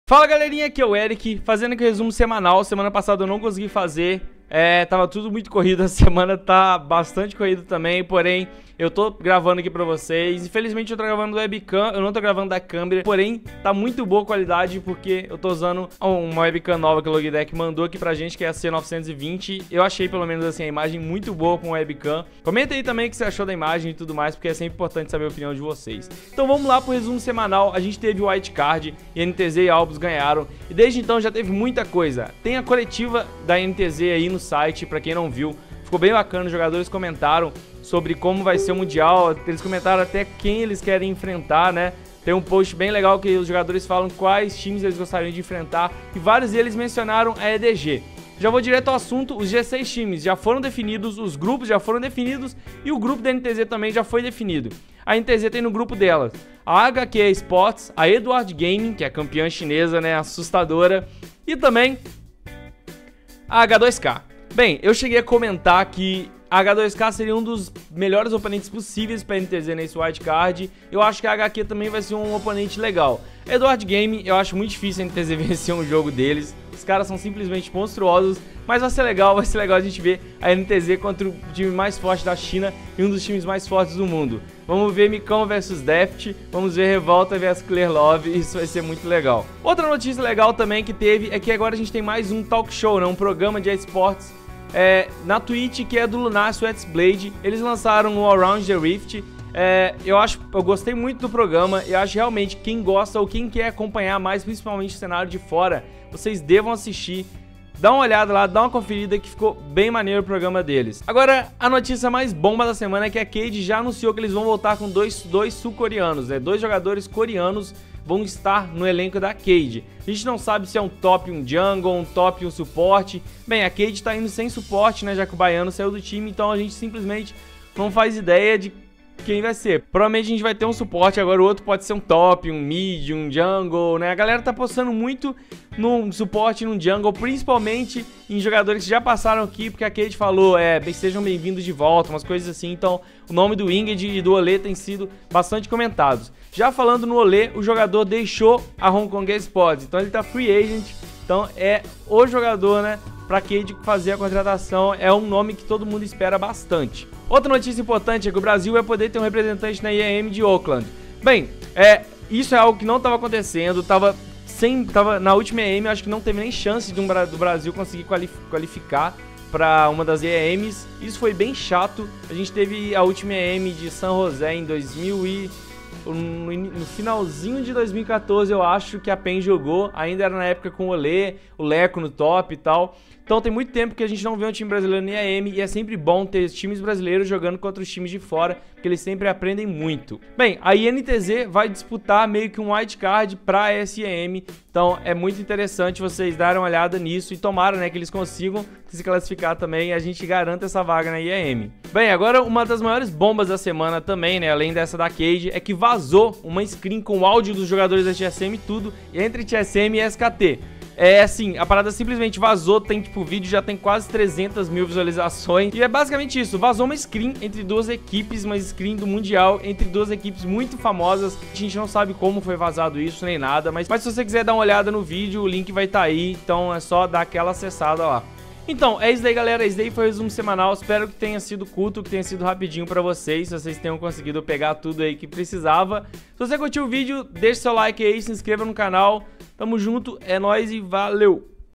Fala galerinha, aqui é o Eric, fazendo aqui o resumo semanal. Semana passada eu não consegui fazer, tava tudo muito corrido, a semana tá bastante corrido também, porém eu tô gravando aqui pra vocês. Infelizmente eu tô gravando do webcam, eu não tô gravando da câmera, porém tá muito boa a qualidade porque eu tô usando uma webcam nova que o Logitech mandou aqui pra gente, que é a C920. Eu achei pelo menos assim a imagem muito boa com webcam. Comenta aí também o que você achou da imagem e tudo mais, porque é sempre importante saber a opinião de vocês. Então vamos lá pro resumo semanal. A gente teve o wildcard e NTZ e Albus ganharam, e desde então já teve muita coisa. Tem a coletiva da NTZ aí no site, pra quem não viu, ficou bem bacana. Os jogadores comentaram sobre como vai ser o Mundial, eles comentaram até quem eles querem enfrentar, né? Tem um post bem legal que os jogadores falam quais times eles gostariam de enfrentar, e vários deles mencionaram a EDG. Já vou direto ao assunto. Os 16 times já foram definidos, os grupos já foram definidos e o grupo da NTZ também já foi definido. A NTZ tem no grupo delas a HQ Sports, a Edward Gaming, que é a campeã chinesa, né, assustadora, e também a H2K. Bem, eu cheguei a comentar que a H2K seria um dos melhores oponentes possíveis para a NTZ nesse wildcard. Eu acho que a HQ também vai ser um oponente legal. Edward Game, eu acho muito difícil a NTZ vencer um jogo deles. Os caras são simplesmente monstruosos, mas vai ser legal a gente ver a NTZ contra o time mais forte da China e um dos times mais fortes do mundo. Vamos ver Micão vs Deft, vamos ver Revolta vs Clear Love, isso vai ser muito legal. Outra notícia legal também que teve é que agora a gente tem mais um talk show, né, um programa de esportes na Twitch, que é do Lunar Sweatsblade. Eles lançaram o Around the Rift. Eu gostei muito do programa. Eu acho realmente quem gosta ou quem quer acompanhar mais, principalmente o cenário de fora, vocês devam assistir. Dá uma olhada lá, dá uma conferida que ficou bem maneiro o programa deles. Agora, a notícia mais bomba da semana é que a Cade já anunciou que eles vão voltar com dois sul-coreanos, né? Dois jogadores coreanos vão estar no elenco da Cade. A gente não sabe se é um top, um jungle, um top, um suporte. Bem, a Cade tá indo sem suporte, né? Já que o baiano saiu do time, então a gente simplesmente não faz ideia de quem vai ser. Provavelmente a gente vai ter um suporte, agora o outro pode ser um top, um mid, um jungle, né? A galera tá postando muito no suporte e no jungle, principalmente em jogadores que já passaram aqui, porque a Cade falou, sejam bem-vindos de volta, umas coisas assim. Então o nome do Winged e do Olé tem sido bastante comentados. Já falando no Olé, o jogador deixou a Hong Kong Esports, então ele tá free agent, então é o jogador, né, pra Cade fazer a contratação. É um nome que todo mundo espera bastante. Outra notícia importante é que o Brasil vai poder ter um representante na IEM de Auckland. Bem, isso é algo que não estava acontecendo, na última IEM, eu acho que não teve nem chance do Brasil conseguir qualificar para uma das IEMs. Isso foi bem chato. A gente teve a última IEM de San José em no finalzinho de 2014, eu acho que a PEN jogou, ainda era na época com o Olé, o Leco no top e tal. Então tem muito tempo que a gente não vê um time brasileiro na IEM, e é sempre bom ter times brasileiros jogando contra os times de fora, porque eles sempre aprendem muito. Bem, a INTZ vai disputar meio que um wildcard para a SIEM, então é muito interessante vocês darem uma olhada nisso, e tomara, né, que eles consigam se classificar também e a gente garanta essa vaga na IEM. Bem, agora uma das maiores bombas da semana também, né, além dessa da Cade, é que vazou uma screen com o áudio dos jogadores da TSM e tudo, entre TSM e SKT. Assim, a parada simplesmente vazou, tem tipo, o vídeo já tem quase 300 mil visualizações. E é basicamente isso, vazou uma screen entre duas equipes, uma screen do Mundial entre duas equipes muito famosas. A gente não sabe como foi vazado isso, nem nada, mas se você quiser dar uma olhada no vídeo, o link vai estar aí, então é só dar aquela acessada lá. Então, é isso daí, galera, esse daí foi o resumo semanal. Espero que tenha sido curto, que tenha sido rapidinho pra vocês, se vocês tenham conseguido pegar tudo aí que precisava. Se você curtiu o vídeo, deixe seu like aí, se inscreva no canal. Tamo junto, é nóis e valeu!